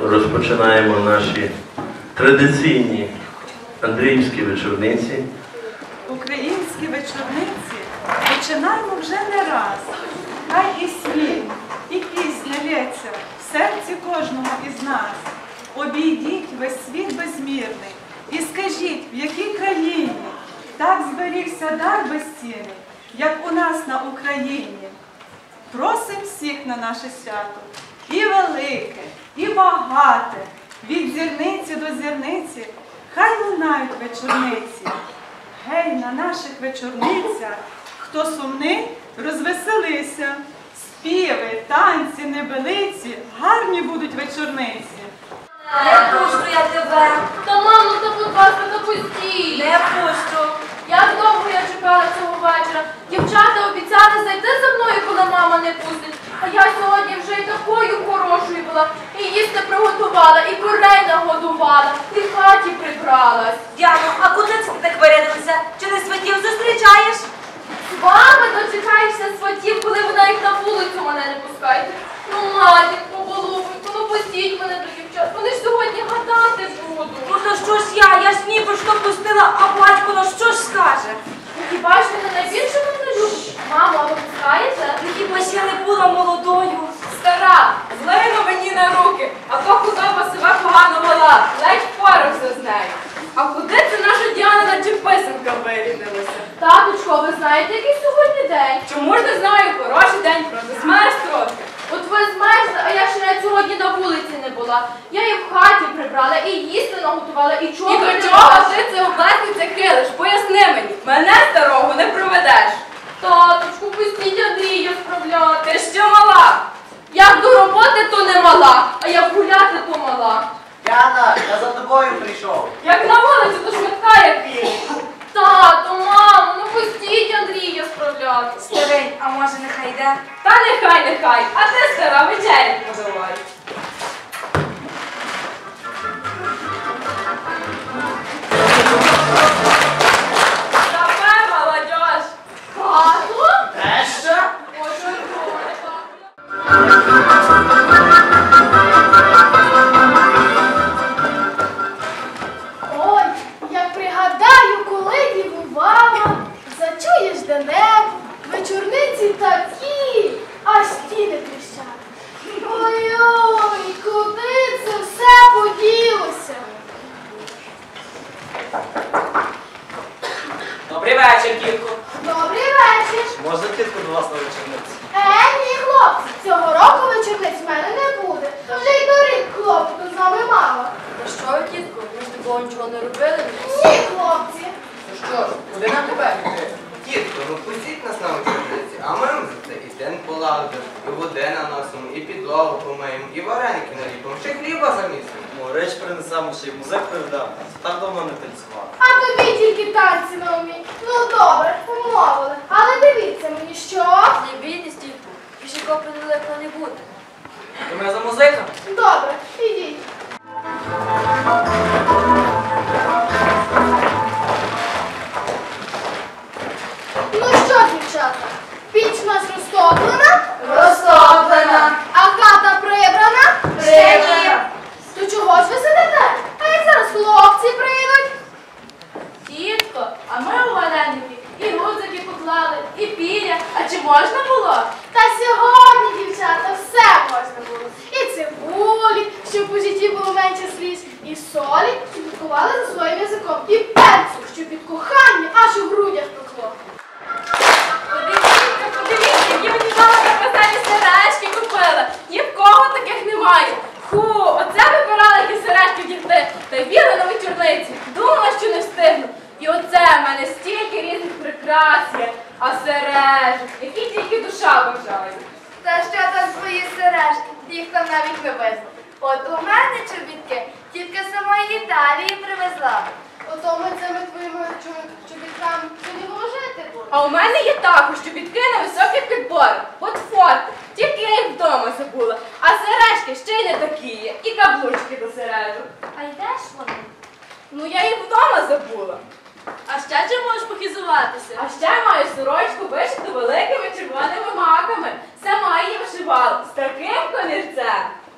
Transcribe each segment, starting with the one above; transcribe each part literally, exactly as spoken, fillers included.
розпочинаємо наші традиційні андріївські вечорниці. Українські вечорниці починаємо вже не раз. Хай і сміх, і пісня лється в серці кожного із нас. Обійдіть весь світ безмірний і скажіть, в якій країні так зберігся дар безцінний, як у нас на Україні. Просим всіх на наше свято, і велике, і багате, від зірниці до зірниці, хай лунають вечорниці. Гей, на наших вечорницях, хто сумний, розвеселися. Співи, танці, небелиці, гарні будуть вечорниці. Не пущу я тебе. Та мамо, та будь ласка, та пустіть. Не пущу. Як довго я чекала цього вечора. Дівчата обіцяли зайти за мною, коли мама не пустить. А я сьогодні вже й такою хорошою була. І їсти приготувала, і курей нагодувала, і в хаті прибралась. Діано, а куди це ти так вирядилася? Чи не сватів зустрічаєш? З вами дочекаєшся сватів, коли ви навіть на вулицю мене не пускаєте. Ну, матінко, голубонько, ну пустіть мене до дівчат. Вони ж сьогодні гадати будуть. Ну то що ж я? Я ж ніби що пустила, а батько на що ж скаже? Ну, хіба ж мене найбільше мене любить? Мамо, а ви пускаєте? Ну хіба ж я не була молодою? Стара, злину мені на руки, а то худоба себе погано вела, ледь впорався з нею. А куди це наша Діана писанка вирідилася? Таточко, ви знаєте, який сьогодні день? Чому ж не знаю, хороший день, просто змерз трохи. От ви змерзли, а я ще навіть сьогодні на вулиці не була. Я і в хаті прибрала, і їсти наготувала, і чого. І до чого ти це облесниця килиш? Поясни мені, мене старого не проведеш. Таточку, пустіть Андрію справляти. Ти що мала? Як до роботи, то не мала, а як гуляти, то мала. Яна, я за тобою прийшов. Як на вулиці, то швидка, як він. Тато, мамо, ну пустіть Андрія справляти. Старий, а може нехай йде? Та нехай, нехай, а ти, стара, вечерять подавай. Кафе, молодіж. Хату? Те що? Боже, Ой, як пригадаю, коли дівувала, зачуєш де-небудь, вечорниці такі, аж стіни тріщать. Ой-ой, куди це все поділося? Добрий вечір, тітко. Добрий вечір. Можна тітку до вас на вечорниці? Е, ні, хлопці, цього року вечорниць в мене не буде. Вже й торік хлопцю з нами мало. Та що ви, тітко, ми ж такого нічого не робили? Ні, хлопці. Ну що ж, куди нам тепер йти? Тітко, ну пустіть нас на вечорниці, а ми за це і день полагодимо, і води наносимо, і підлогу помиємо, і вареники наліпимо, ще хліба замісимо. Ну, реч принесемо, ще й музик приведемо. Так давно не танцювали. А тобі тільки танці на умі. Ну добре, помовили. Але дивіться мені, що? Не бійтесь, тітко, більше копи далеко не буде. То ми за музиком? Добре, ідіть. Ну що, дівчата, піч у нас розтоплена? Розтоплена. А хата прибрана? Прибрана. То чого ж ви сидите? А як зараз хлопці прийдуть? Тітко, а ми у вареники і гудзики поклали, і піря. А чи можна було? Та сьогодні, дівчата, все можна було. І цибулі, щоб у житті було менше сліз, і солі, щоб відкували за своїм язиком, і перцю, щоб від кохання аж у грудях пекло. Подивіться, подивіться, які мені мама на веселі сережки купила. Ні в кого таких немає. Фу, оце вибирала, які сережки вдягти. Та віла на вечорниці. Думала, що не встигну. І оце в мене стільки різних прикрас є. А сережок, які тільки душа бажає. Та що там твої сережки? Їх там навіть не везли. От у мене чобітки тільки з самої Італії привезла. Ото ми цими твоїми чобітками тоді вложити будемо. А у мене є також чобітки на високих підборах. От фото. Тільки я їх вдома забула. А сережки ще й не такі є. І каблучки до сережок. А йдеш вони? Ну я їх вдома забула. А ще чим можеш похизуватися? А ще маю сорочку вишиту великими червоними маками. Сама її вишивала з таким комірцем. А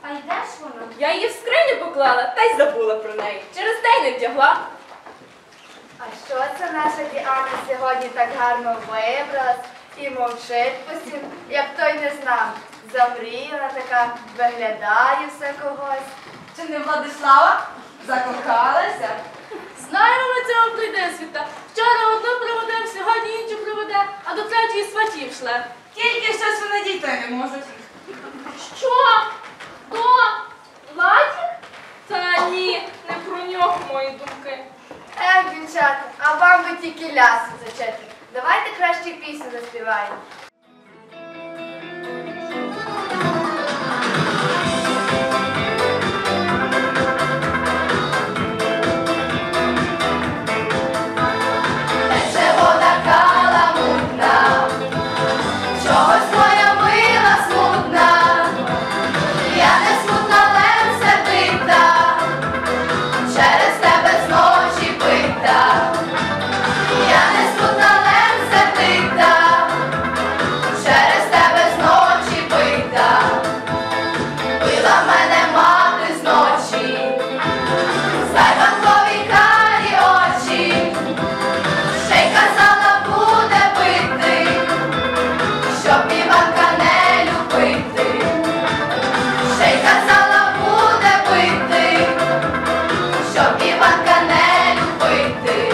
А йдеш воно? Я її в скриню поклала, та й забула про неї. Через день не вдягла. А що це наша Діана сьогодні так гарно вибралась і мовчить постійно, як той не знав. Замріяна така, виглядає все когось. Чи не Владислава? Закохалася? Знаємо ми цього прийдесвіта. Вчора одну приводив, сьогодні іншу приведе, а до третьої сватів шле. Тільки щось вони дійти не можуть. Що? Хто? Владик? Та ні, не про нього мої думки. Ех, дівчата, а вам би тільки лясу зачати. Давайте краще пісню заспіваємо. Тече вода каламутна, чогось моя мила смутна. Я не смутна, лем сердита, через тебе зночі пита. Я не смутна, лем сердита, через тебе зночі пита. Пила мене мати зночі, зайванкові карі очі. Ще й казала, буде пити, щоб Іванка не любити. Ще й казала, буде пити, щоб Іванка не любити.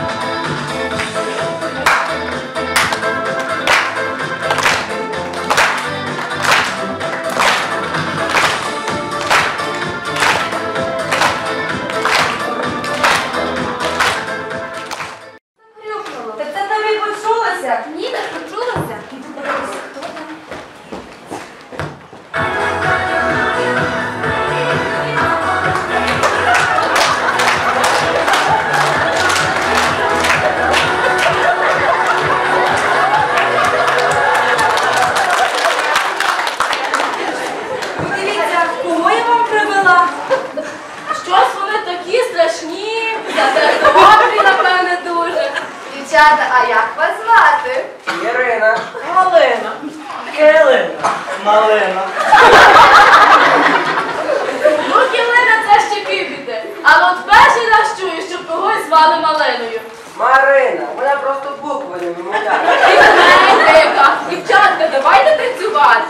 Та це тобі почулося? Ні, не почулася. Подивіться, кого я вам привела? Щось вони такі страшні, зате добрі, напевне, дуже. Дівчата, а як вас звати? Ірина. Малина. Килина. Малина. Ну, Кілина, це ще півбіди. Але от перший раз чую, щоб когось звали Малиною. Марина. Вона просто букви не вимовляє. І в мене дика. Дівчатка, давайте танцювати.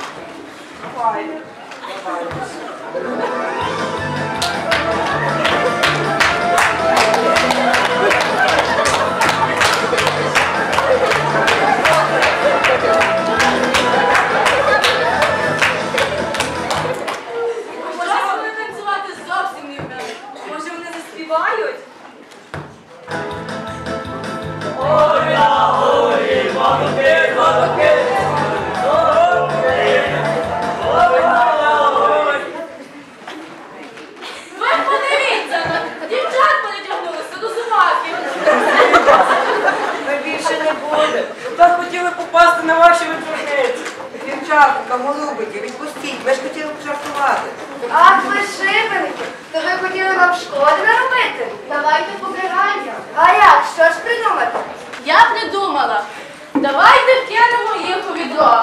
Щось вони танцювати зовсім не вміють. Може вони заспівають? Ви подивіться, дівчат перетягнулися до зубаків. Ми більше не буде. Так хотіли попасти на ваші вечорниці. Дівчатка, голубики, відпустіть, ми ж хотіли пожартувати. Ах, ви шибеники, то ви хотіли вам шкоди наробити? Давайте побираємо. А як, що ж придумати? Я придумала. Давайте вкинемо їх у відро.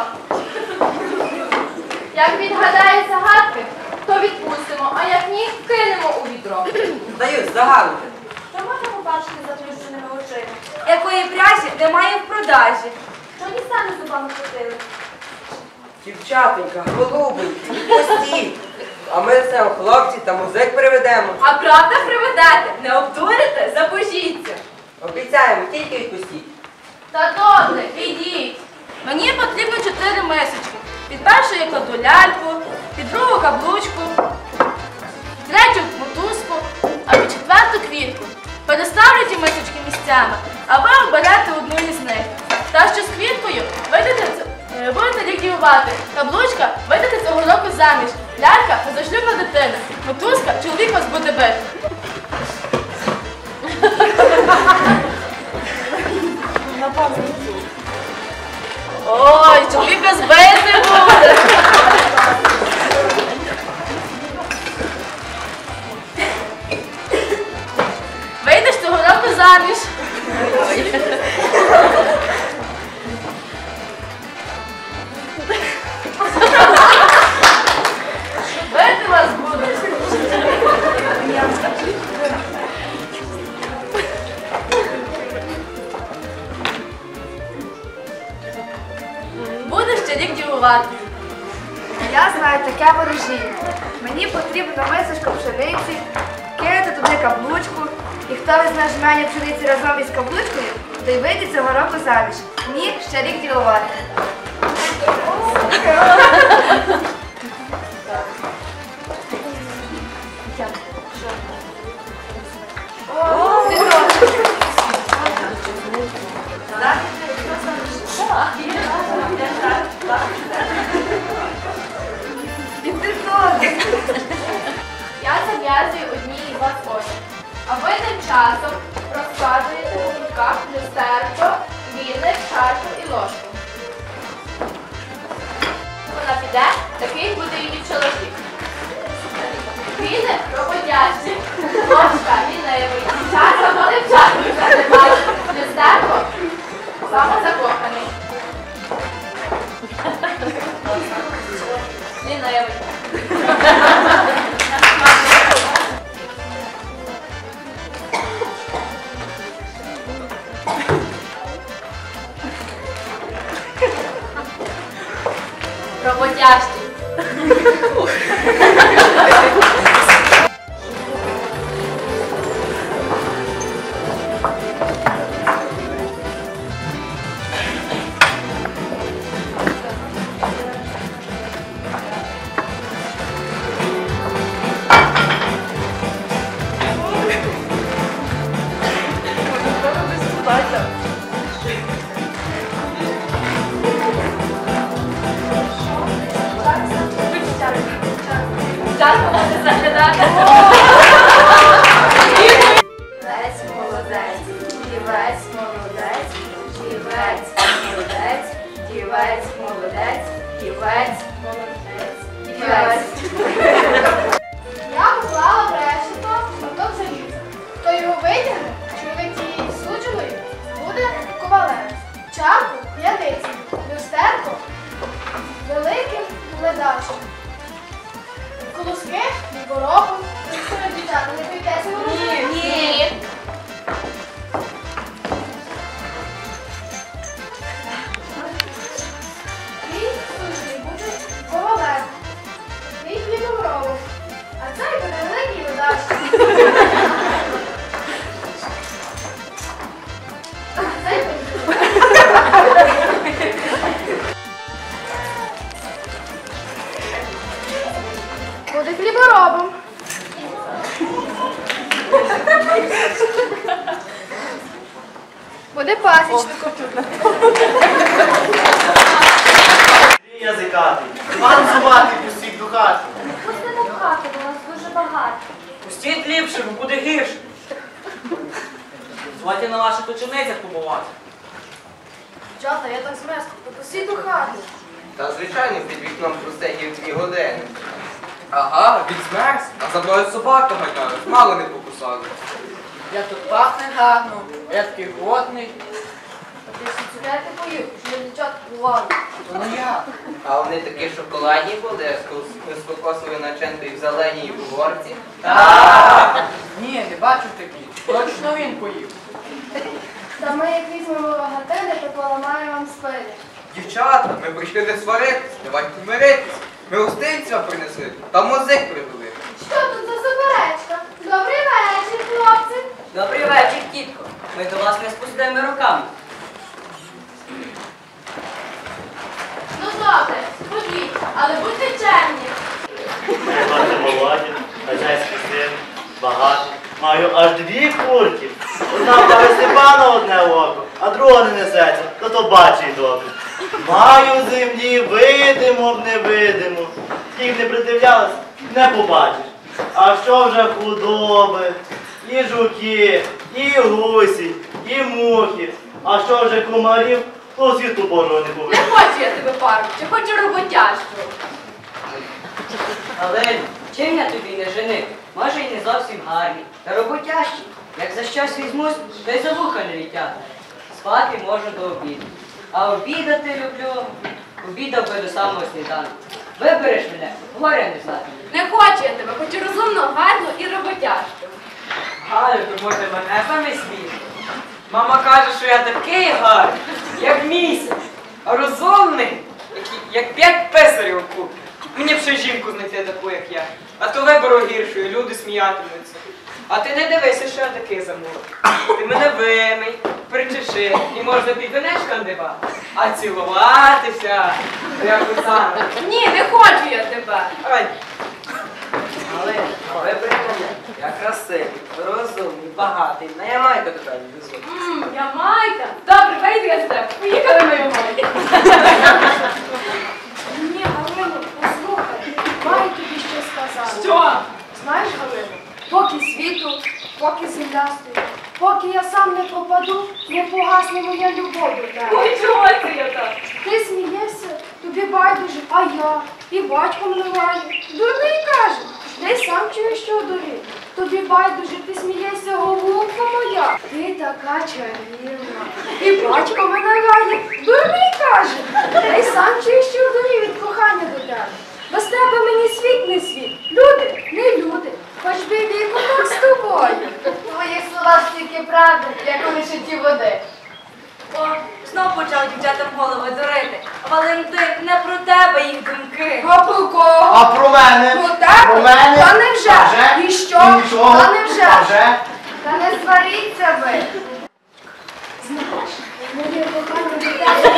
Як відгадає загадки, то відпустимо, а як ні, кинемо у відро. Даю, загадуйте. Що можна побачити заплющеними очима? Якої пряжі немає в продажі. Що ні самі зубами ходили? Дівчатонька, голубенькі, відпустіть. А ми це хлопці та музик приведемо. А правда приведете? Не обдурите? Забожіться. Обіцяємо, тільки відпустіть. Та добре, ідіть. Мені потрібно чотири мисочки. Під першу я кладу ляльку, під другу каблучку, третю мотузку, а під четверту квітку. Переставлю ті мисочки місцями, а ви оберете одну із них. Та що з квіткою вийдете, е, будете ліквідувати. Каблучка вийдете цього року заміж. Лялька – позашлюбна дитина. Мотузка – чоловік вас буде бити. Ой, чоловіка збити буде. Вийдеш цього року заміж. ворожіння. Мені потрібна мисочка пшениці, кинути туди каблучку, і хто візьме жменю пшениці разом із каблучкою, то й вийде цього року заміж. Ні, ще рік ділувати. Я зав'язую одні і два коні. А ви тим часом розкладуєте у руках люстерко, віник, чарку і ложку. Вона піде, такий буде її чоловік. Віник роботящий, ложка лінивий, чарка буде в чарку затримати, люстерко самозакоханий. Лінивий. Роботящий. Чарку буде заглядати. Дівець молодець, дівець молодець, дівець молодець, дівець молодець, дівець молодець, дівець. Я поклала брешето, моток заліза. Хто його витягне, чоловік тієї судженої, буде ковалем. Чарку п'яницею, люстерко великим глядачем. Колоски ліборобом. Ви, дівчата, не боїтеся ворожити? Ні. Твій суджений буде ковалем. Твій ліборобом. А цей буде великий глядачем. А цей буде Буде хліборобом. Буде пасічником. Ти язикатий, Іван зубатий, пустіть до хати. Пустимо в хату, бо нас дуже багато. Пустіть ліпше, бо буде гірше. Звати на ваших ученицях побувати. Дівчата, я так змерзла. Попустіть до хати. Та звичайно під вікном просидів дві години. Ага, відзмерз, а за мною собака ганяє, мало не покусали. Я тут пахне гарно, я такий голодний. Ти всі цукерки поїв, що дівчата бували. То не я. А вони такі шоколадні були, з кос- з кокосовою начинкою в зеленій горці. Ні, не бачив такі. Точно він поїв. Та ми як візьмемо вагатини, то поламаємо вам спини. Дівчата, ми прийшли не сваритись, давайте миритись. Ми гостинця принесли, та музик привели. Що тут за суперечка? Добрий вечір, хлопці. Добрий вечір, тітко. Ми до вас не з пустими руками. Ну добре, ходіть, але будьте чемні. Мене звати Володя, хазяйський син, багатий. Маю аж дві курки. Одна в Павла Степана одне око, а друга не несеться, то то бачить добре. Маю землі, видимо б невидимо. Їх не придивлялась, не побачиш. А що вже худоби, і жуки, і гусі, і мухи. А що вже комарів, то світу Божого не Не повинен. хочу я тебе парку, чи хочу роботящу. Але чим я тобі не женив? Може і не зовсім гарний, та роботящий. Як за щось візьмусь, то й за вуха не відтягну. Спати можу до обіду. А обідати люблю, обідав би до самого сніданку. Вибереш мене, горя не знати. Не хочу я тебе, хочу розумно, гарну і роботящу. Галю, то може мене саме світ. Мама каже, що я такий гарний, як місяць, а розумний, як, як п'ять писарів у купі. Мені б ще жінку знайти таку, як я. А то виберу гіршу, і люди сміятимуться. А ти не дивися, що я такий замовив. Ти мене вимий, причеши, і можна під венечком дивати. А цілуватися, як Оксана. Ні, не хочу я тебе. Ай, Але ви прикольні, я красивий, розумний, багатий, на Ямайку тебе везу. Ммм, Ямайка. Добре, вийди я з тебе. Поїхали на Ямайку. Ні, Галину, послухай, маю тобі що сказати. Що? Знаєш, Галину, поки світу, поки земля стоїть, поки я сам не пропаду, не погасне моя любов до тебе. Ой, чого це я так? Ти смієшся, тобі байдуже, а я, і батько мене лає. Дурний каже, ти сам чуєш, що дурив. Тобі байдуже, ти смієшся, голубка моя. Ти така чарівна. І батько мене лає. Дурний каже, ти сам чуєш, що дурив від кохання до тебе. Без тебе мені світ не світ. Люди, не люди. Хоч би віку так з тобою. Твої слова стільки правди, як у вишиті води. О, знов почав дівчатам голови дурити. Валентин, не про тебе їх думки. А про кого? А про мене? Про тебе? Про мене? Та невже? А вже? І що? І нічого? Та невже? А вже? Та не сваріться ви. Знаєш, моє кохання до тебе.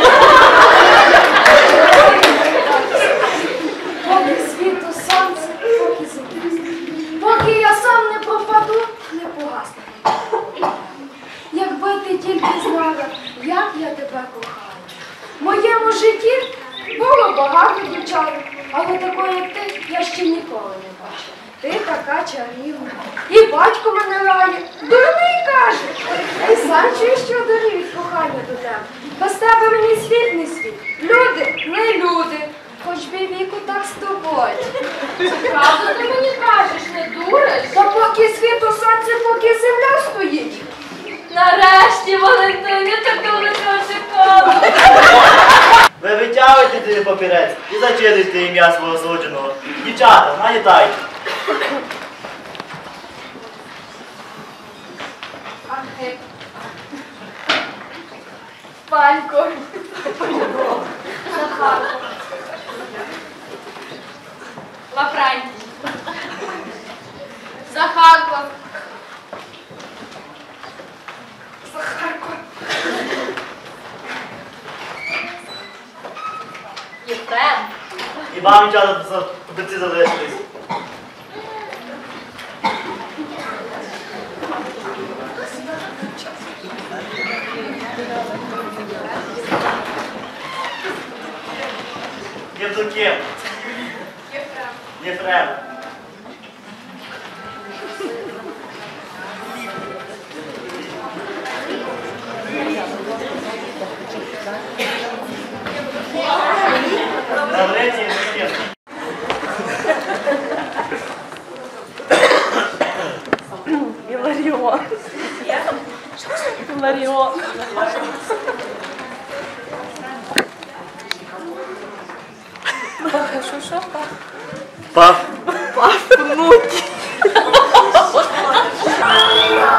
Поки світу сонце, поки земля. Поки я сам не пропаду, не погасне. Якби ти тільки знала, як я тебе кохаю. В моєму житті було багато дівчат, але такої, як ти, я ще ніколи не бачила. Ти така чарівна. І батько мене лає. Дурний каже. Ти сам чуєш, що дурив від кохання до тебе. Без тебе мені світ не світ. Люди, не люди. Хоч би віку так з тобою. Правду ти мені кажеш, не дуриш? Та поки світ у сонці, поки земля стоїть. Нарешті, Валентин, я так довго цього чекала. Ви витягуйте той папірець і зачитуйте ім'я свого судженого. Дівчата, налітайте. Архип. Панько. Захарко. Лаврентій. Захарко. Захарко. Єфрем. І вам, дівчата, за папірці залишились. Євдоким. Єфрем. Єфрем. Лаврентій Євдоким. Іларіон. Іларіон. Що, що, що? Пав. Пахнуть.